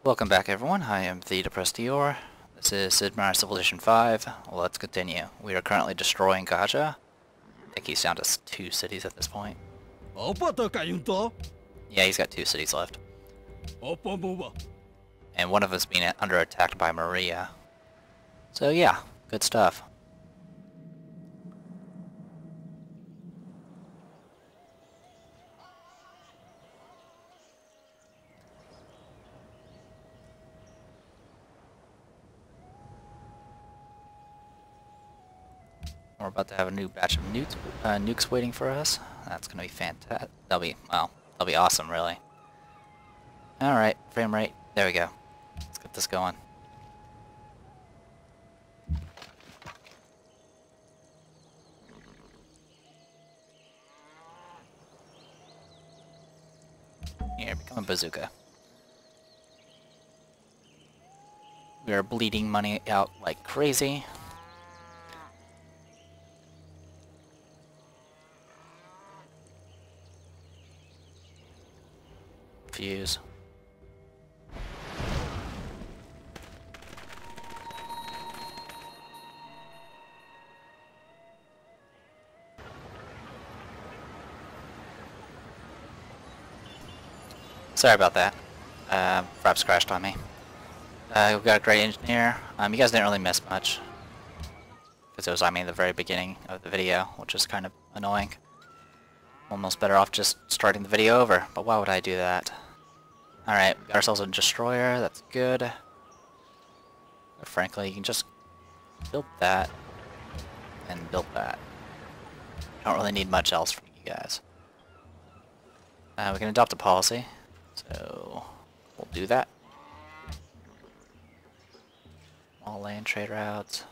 Welcome back everyone, I am the Depressed Eeyore. This is Sid Meier's Civilization 5. Let's continue. We are currently destroying Gaja. I think he's down to 2 cities at this point. Yeah, he's got 2 cities left. And one of us being under attack by Maria. So yeah, good stuff. We're about to have a new batch of nukes waiting for us. That's gonna be fantastic. That'll be awesome, really. Alright, frame rate. There we go. Let's get this going. Here, become a bazooka. We are bleeding money out like crazy. Fuse. Sorry about that. Fraps crashed on me. We've got a great engineer. You guys didn't really miss much. Because it was, the very beginning of the video, which is kind of annoying. Almost better off just starting the video over, but why would I do that? Alright, we got ourselves a destroyer, that's good. But frankly, you can just build that, and build that. Don't really need much else from you guys. We can adopt a policy, so we'll do that. All land trade routes.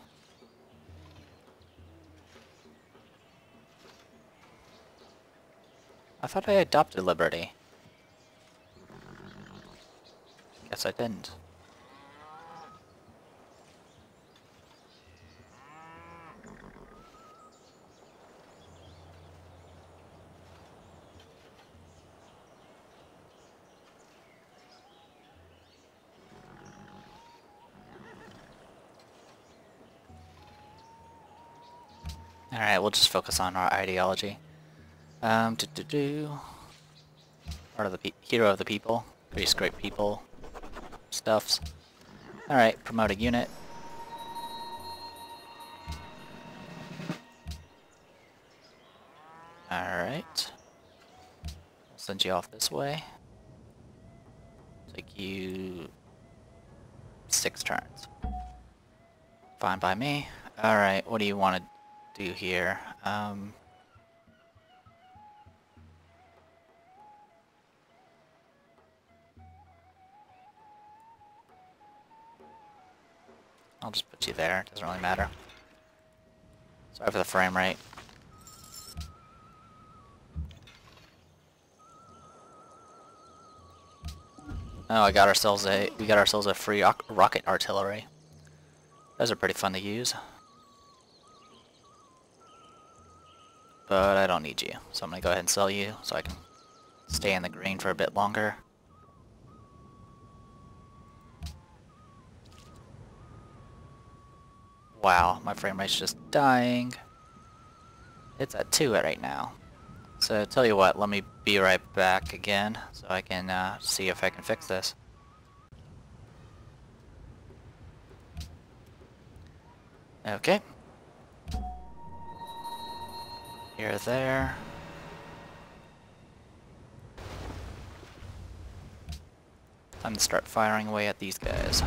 I thought I adopted Liberty. Guess I didn't. Alright, we'll just focus on our ideology. Part of the hero of the people. Pretty great people. Stuffs. Alright, promote a unit. Alright. We'll send you off this way. Take you 6 turns. Fine by me. Alright, what do you want to do here? I'll just put you there, doesn't really matter. Sorry for the frame rate. Oh, we got ourselves a free rocket artillery. Those are pretty fun to use. But I don't need you, so I'm gonna go ahead and sell you so I can stay in the green for a bit longer. Wow, my frame rate's just dying. It's at 2 right now. So tell you what, let me be right back again so I can see if I can fix this. Okay. You're there. Time to start firing away at these guys.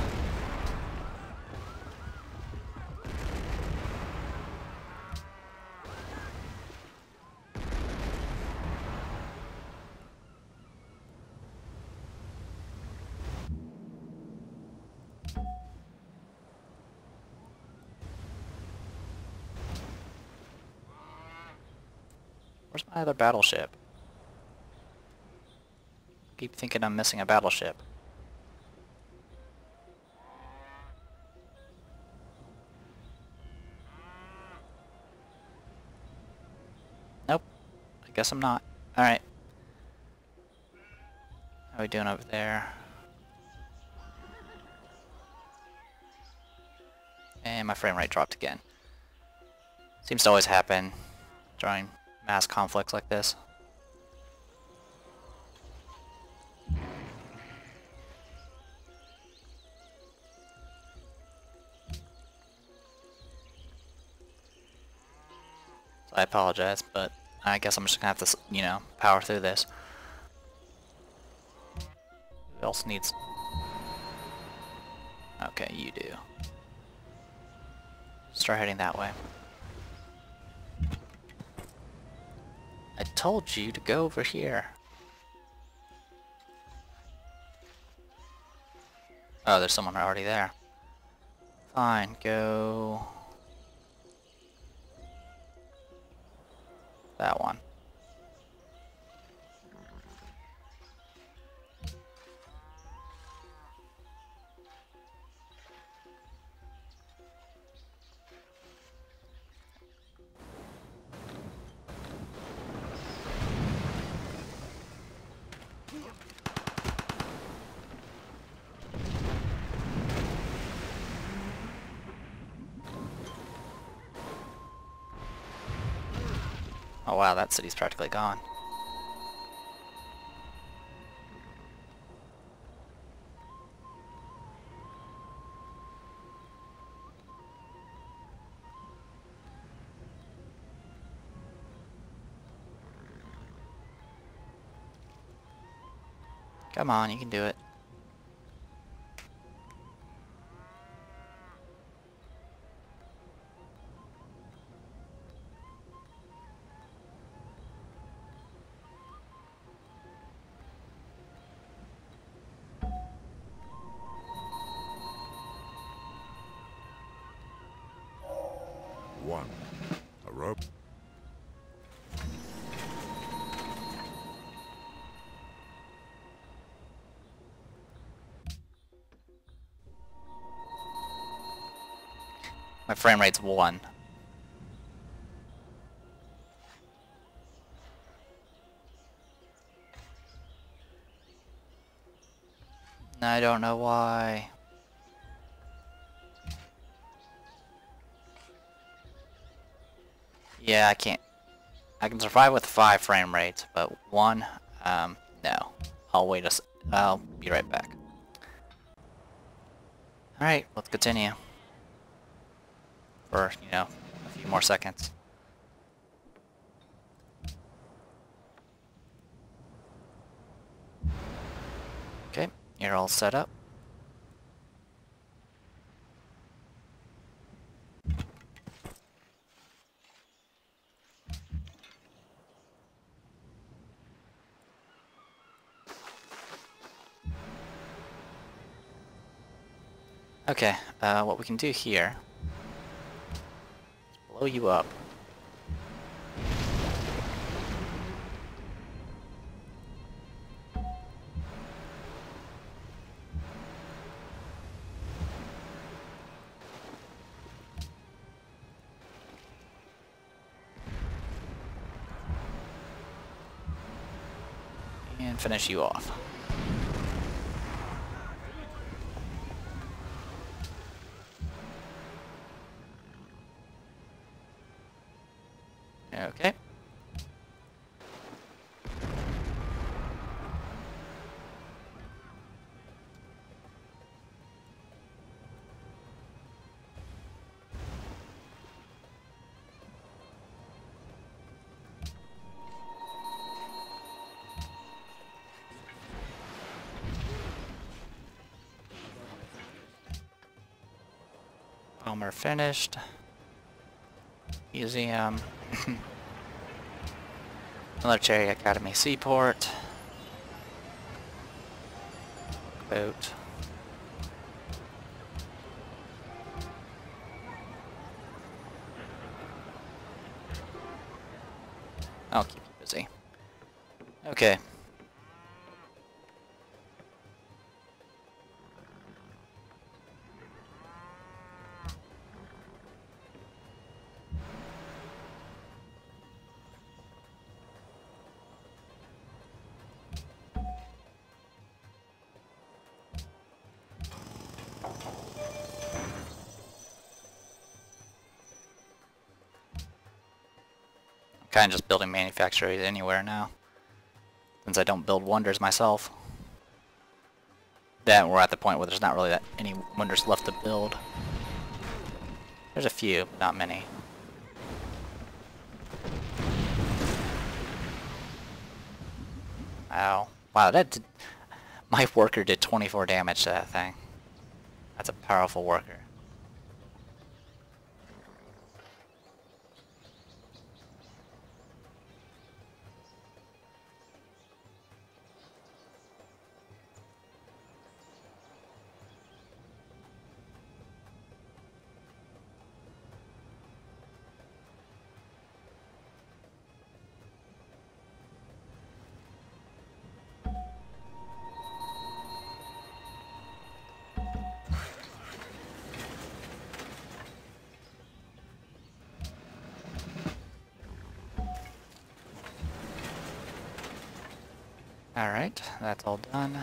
Where's my other battleship? Keep thinking I'm missing a battleship. Nope. I guess I'm not. Alright. How are we doing over there? And my frame rate dropped again. Seems to always happen during mass conflicts like this. So I apologize, but I guess I'm just gonna have to, you know, power through this. Who else needs... Okay, you do. Start heading that way. I told you to go over here. Oh, there's someone already there. Fine, go... that one. Oh wow, that city's practically gone. Come on, you can do it. One. A rope. My frame rate's 1. I don't know why. Yeah, I can't. I can survive with 5 frame rates, but 1, no. I'll wait I'll be right back. Alright, let's continue. For, you know, a few more seconds. Okay, you're all set up. Okay, what we can do here is blow you up. And finish you off. Okay. Bomber finished. Museum. Military Academy Seaport. Boat. I'll keep you busy. Okay. kind of just building manufacturers anywhere now, since I don't build wonders myself. Then we're at the point where there's not really that any wonders left to build. There's a few, but not many. Ow. Wow, that did... My worker did 24 damage to that thing. That's a powerful worker. Alright, that's all done.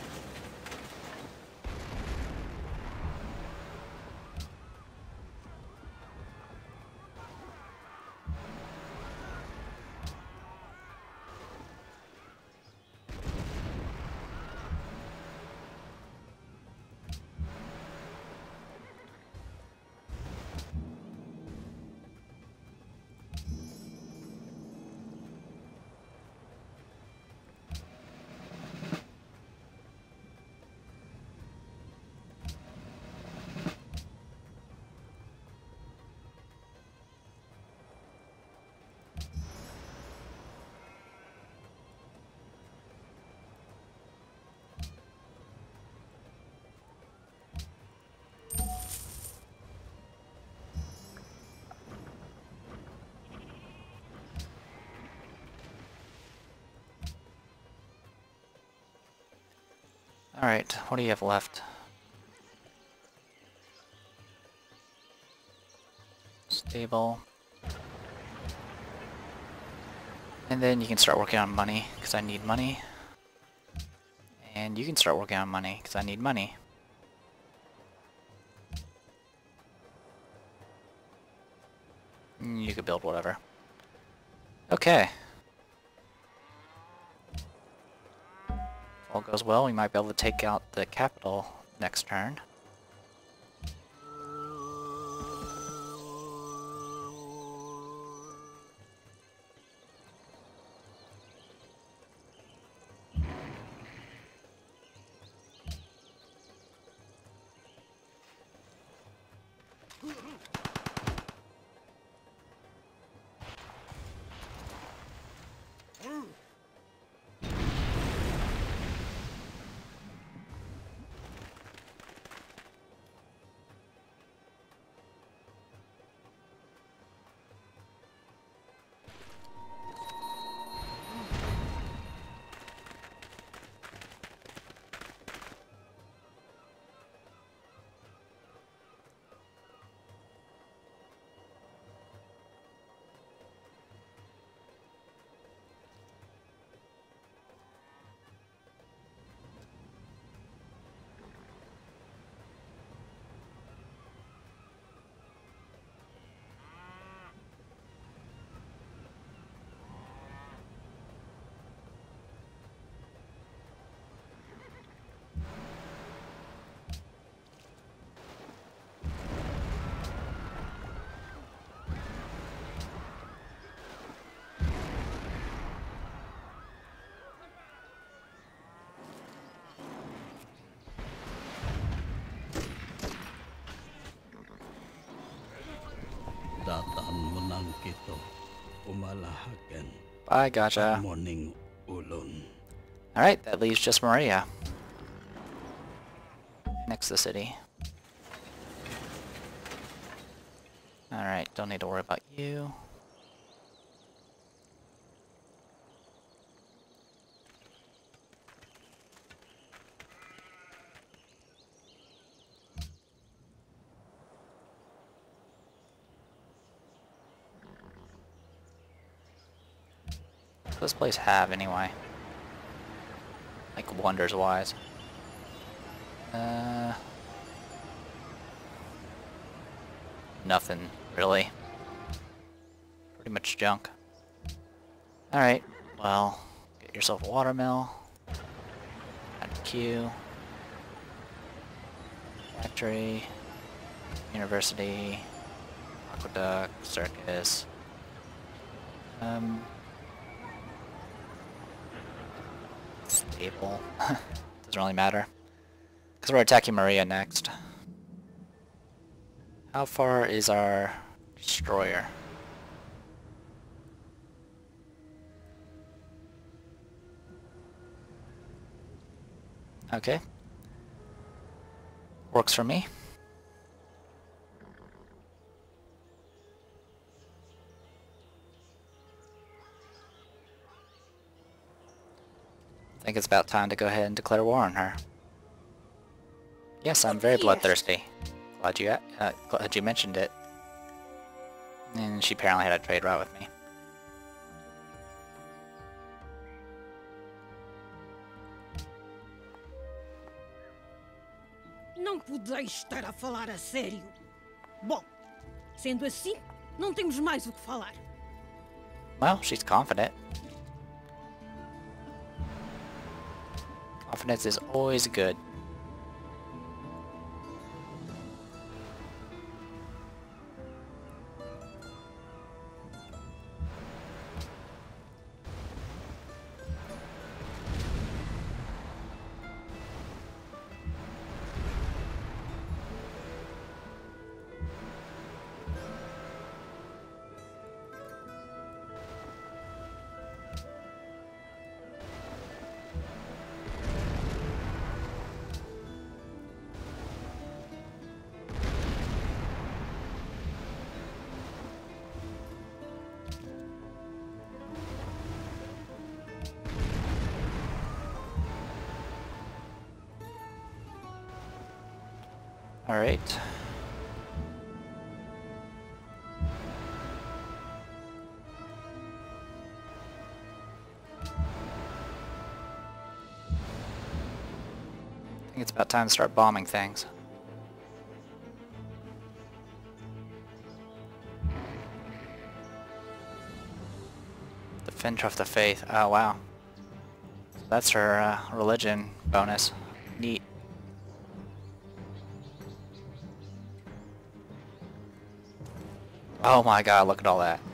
Alright, what do you have left? Stable. And then you can start working on money, because I need money. And you can start working on money, because I need money. You could build whatever. Okay. If all goes well, we might be able to take out the capital next turn. I gotcha. Alright, that leaves just Maria. Next to the city. Alright, don't need to worry about you. What does this place have anyway? Like wonders wise. Nothing really. Pretty much junk. Alright, well, get yourself a watermill. Add a queue. Factory. University. Aqueduct. Circus. Stable. Doesn't really matter. Because we're attacking Maria next. How far is our destroyer? Okay. Works for me. I think it's about time to go ahead and declare war on her. Yes, I'm very bloodthirsty. Glad you mentioned it. And she apparently had a trade route with me. Não podeis estar a falar a sério. Bom, sendo assim, não temos mais o que falar. Well, she's confident. Confidence is always good. Alright. I think it's about time to start bombing things. Defender of the Faith. Oh wow. That's her religion bonus. Neat. Oh my god, look at all that.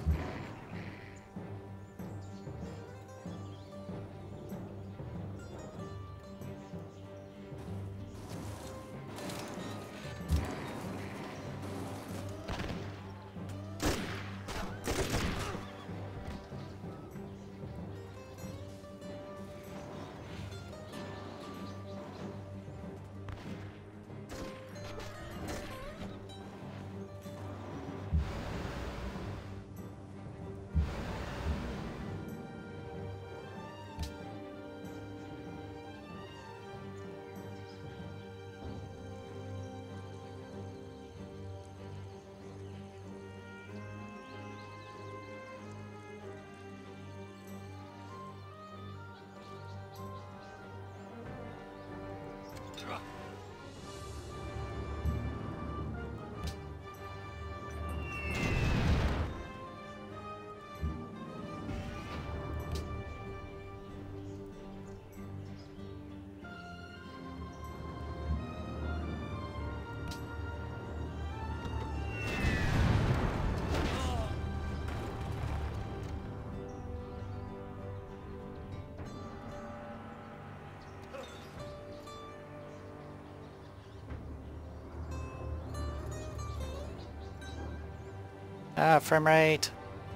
Ah, frame rate.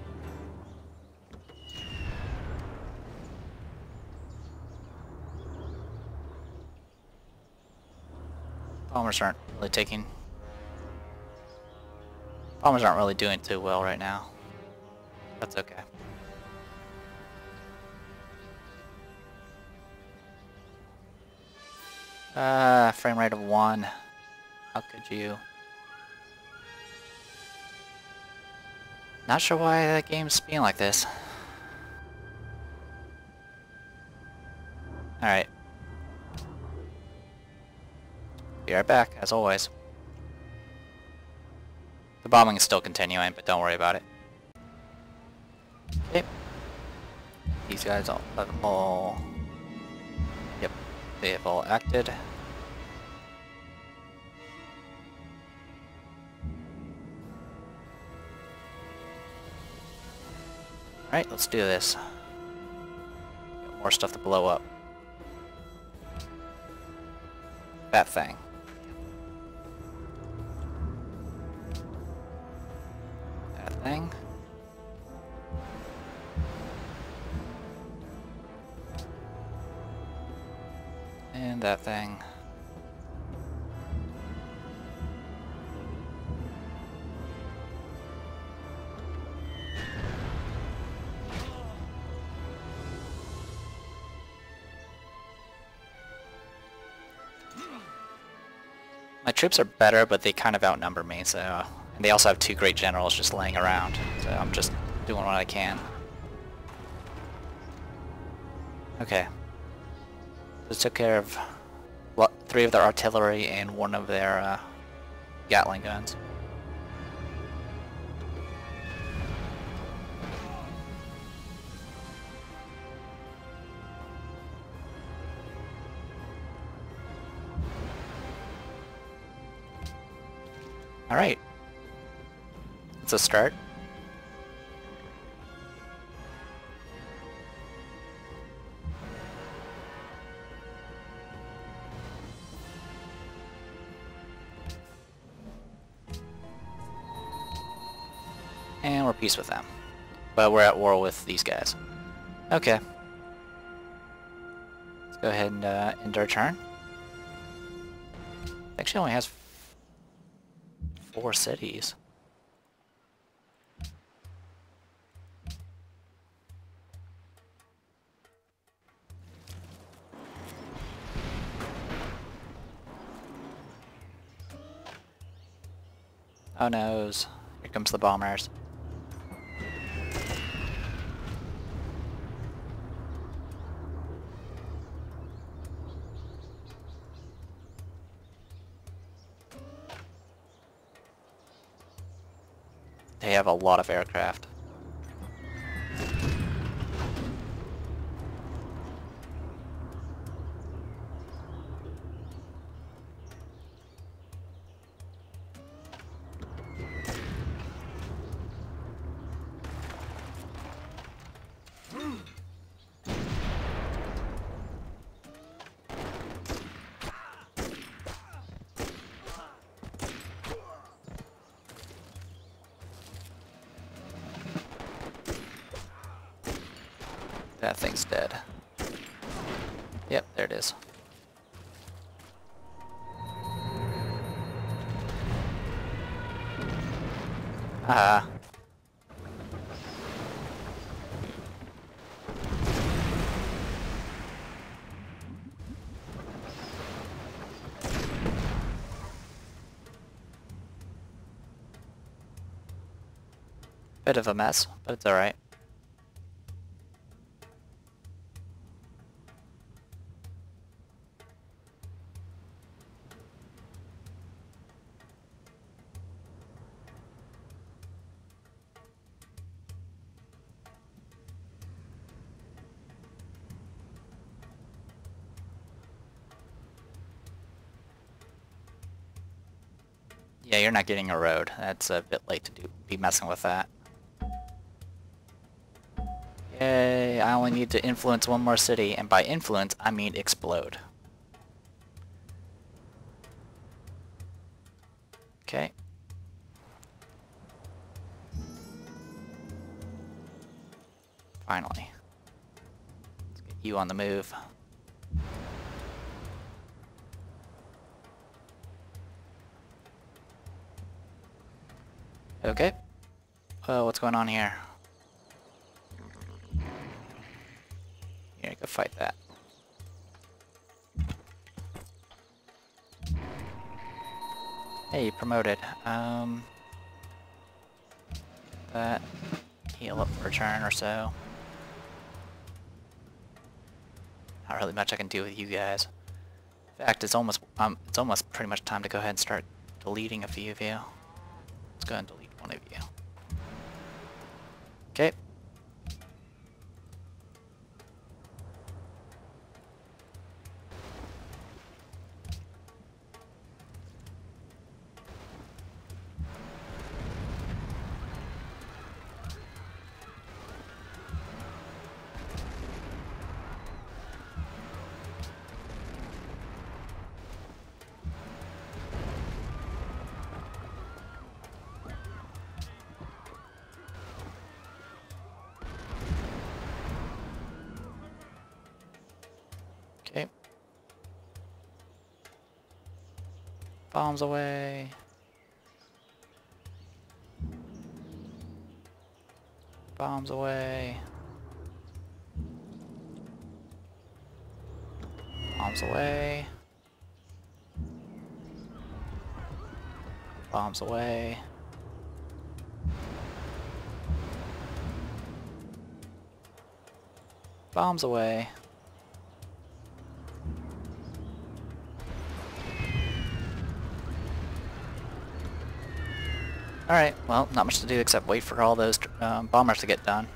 Bombers aren't really taking... Bombers aren't really doing too well right now. That's okay. Frame rate of 1. How could you? Not sure why that game's being like this. Alright. Be right back, as always. The bombing is still continuing, but don't worry about it. Okay. these guys all... Yep, they have all acted. Alright, let's do this. Got more stuff to blow up. That thing. That thing. And that thing. My troops are better, but they kind of outnumber me, so... And they also have 2 great generals just laying around, so I'm just doing what I can. Okay. This took care of 3 of their artillery and 1 of their Gatling guns. Alright. It's a start. And we're at peace with them. But we're at war with these guys. Okay. Let's go ahead and end our turn. Actually only has 4 cities. Oh noes. Here comes the bombers. They have a lot of aircraft. That thing's dead. Yep, there it is. Ah. Bit of a mess, but it's alright. Yeah, you're not getting a road. That's a bit late to be messing with that. Yay, I only need to influence 1 more city, and by influence, I mean explode. Okay. Finally. Let's get you on the move. Okay. What's going on here? Here, go fight that. Hey, promoted. That heal up for a turn or so. Not really much I can do with you guys. In fact, it's almost pretty much time to go ahead and start deleting a few of you. Let's go ahead and delete 1 of you. Okay. Bombs away. Bombs away. Bombs away. Bombs away. Bombs away. Alright, well, not much to do except wait for all those bombers to get done.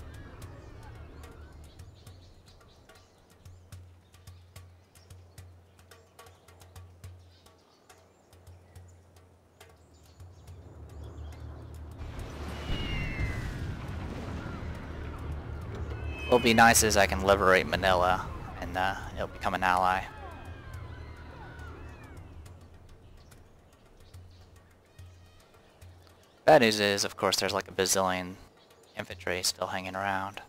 What'll be nice is I can liberate Manila, and it'll become an ally. Bad news is, of course, there's like a bazillion infantry still hanging around.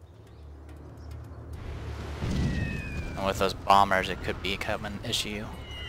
And with those bombers, it could become an issue.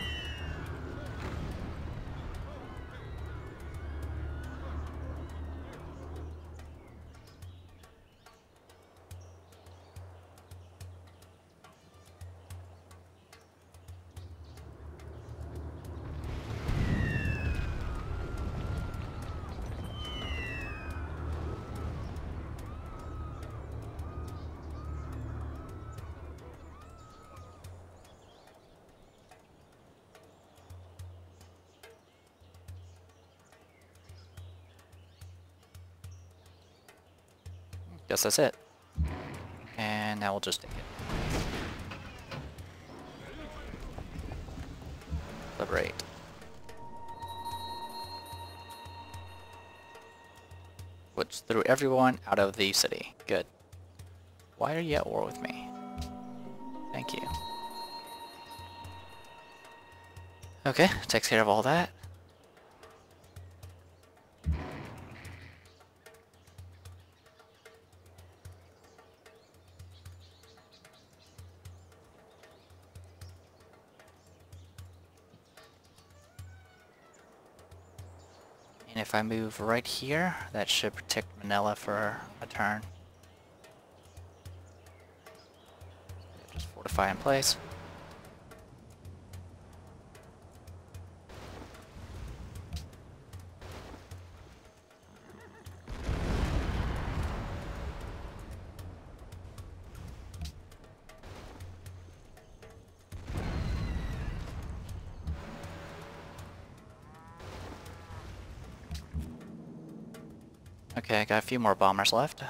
Guess that's it. And now we'll just take it. Liberate. Which threw everyone out of the city. Good. Why are you at war with me? Thank you. Okay, takes care of all that. And if I move right here, that should protect Manila for a turn. Just fortify in place. Okay, I got a few more bombers left.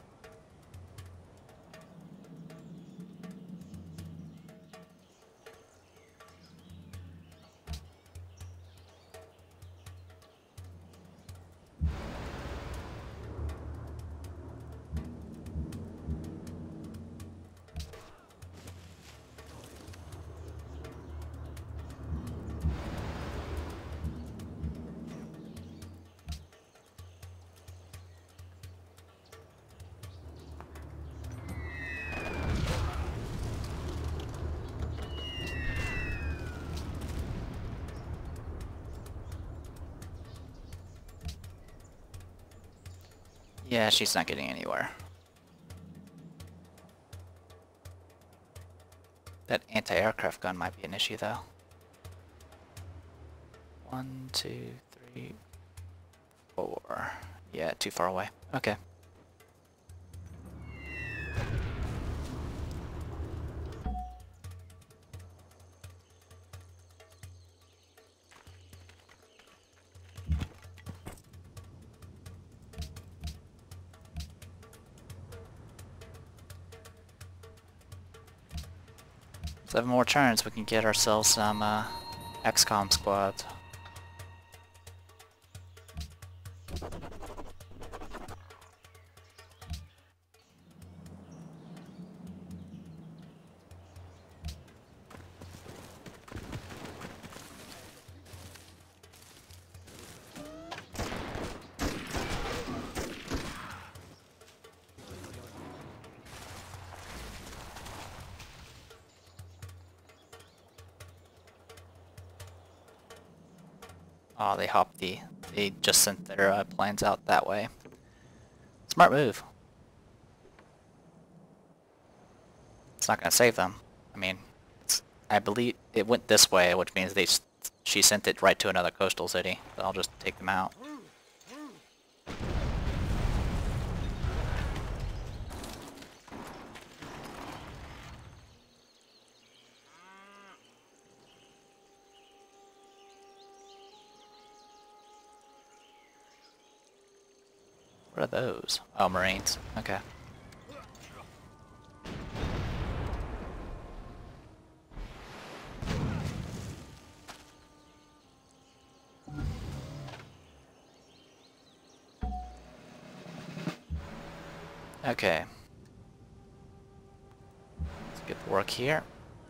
Yeah, she's not getting anywhere. That anti-aircraft gun might be an issue, though. 1, 2, 3, 4. Yeah, too far away. Okay. Seven more turns, we can get ourselves some XCOM squads. Oh, they just sent their planes out that way. Smart move. It's not gonna save them. I mean, I believe it went this way, which means she sent it right to another coastal city. So I'll just take them out. What are those? Oh, Marines. Okay. Okay. Let's get to work here.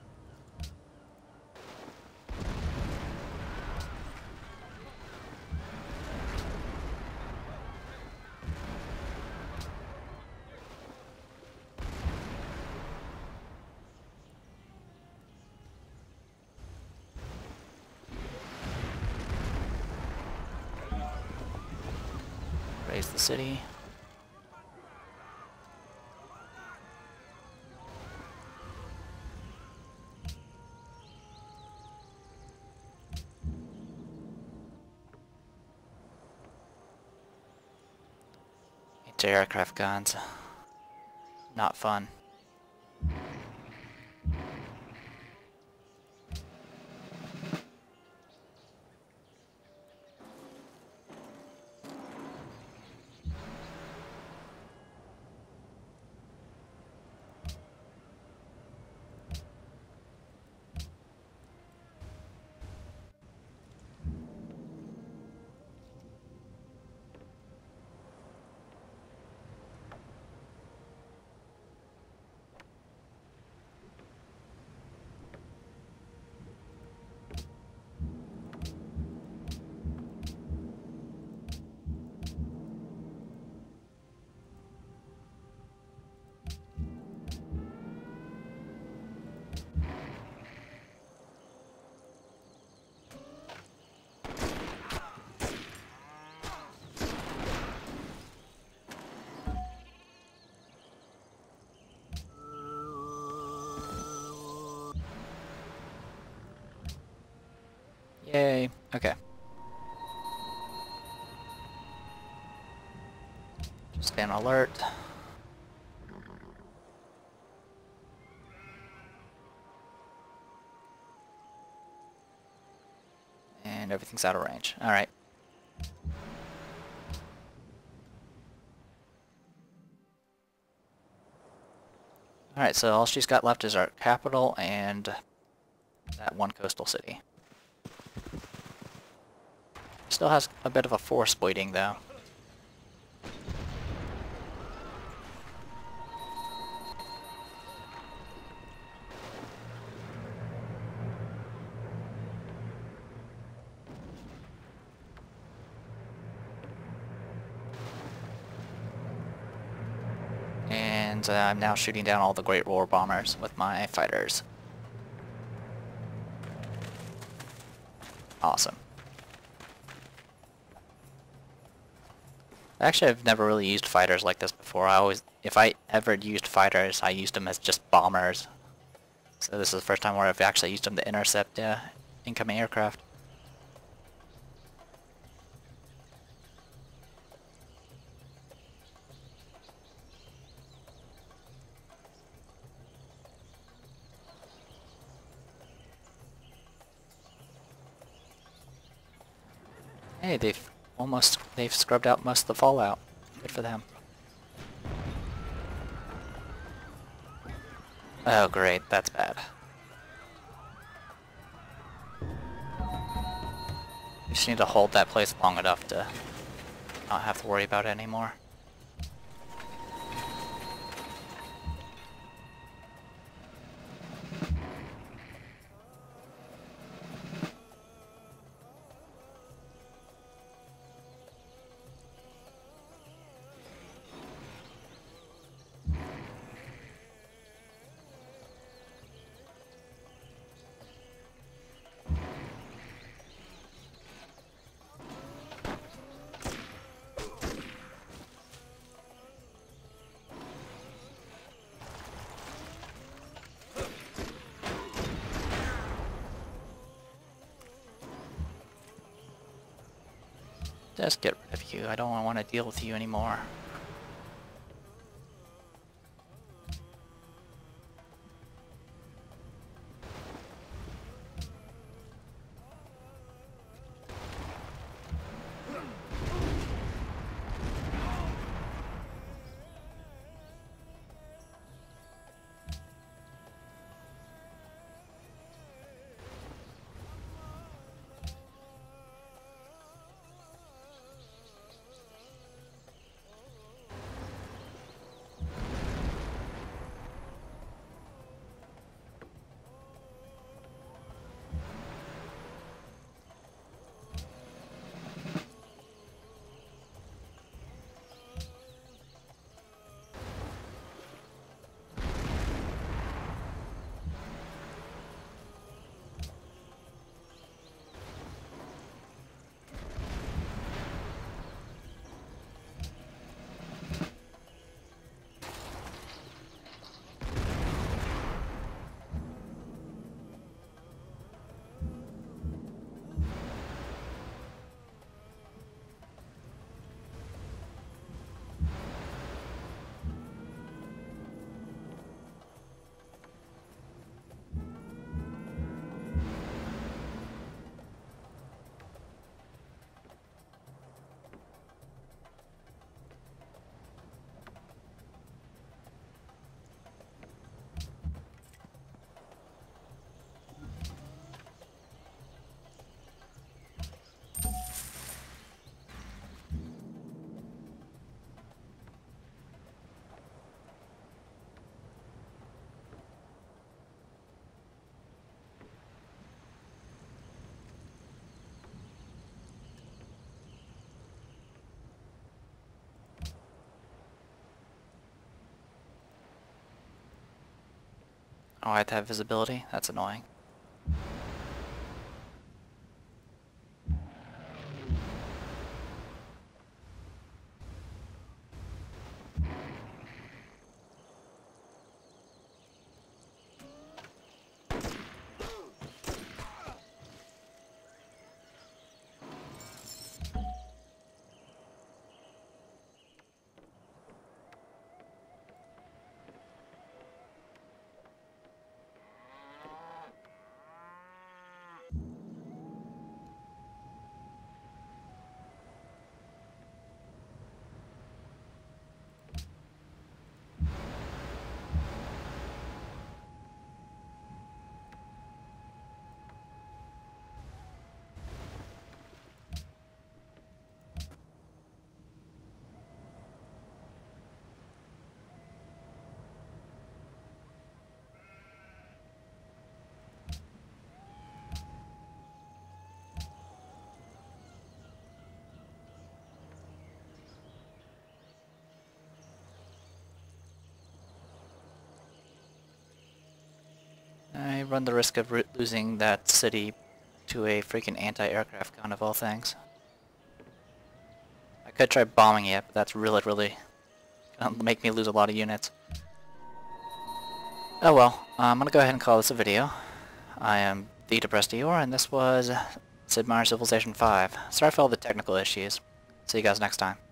Raise the city. Anti-aircraft guns. Not fun. Yay. Okay. Just stay on alert. And everything's out of range. Alright. Alright, so all she's got left is our capital and that one coastal city. Still has a bit of a force waiting though. And I'm now shooting down all the Great War bombers with my fighters. Awesome. Actually, I've never really used fighters like this before. If I ever used fighters, I used them as just bombers. So this is the first time where I've actually used them to intercept incoming aircraft. Hey, they've scrubbed out most of the fallout. Good for them. Oh great, that's bad. You just need to hold that place long enough to not have to worry about it anymore. Just get rid of you. I don't want to deal with you anymore. Oh, I have to have visibility? That's annoying. I run the risk of losing that city to a freaking anti-aircraft gun of all things. I could try bombing it, but that's really gonna make me lose a lot of units. Oh well, I'm gonna go ahead and call this a video. I am the Depressed Eeyore, and this was Sid Meier's Civilization 5. Sorry for all the technical issues. See you guys next time.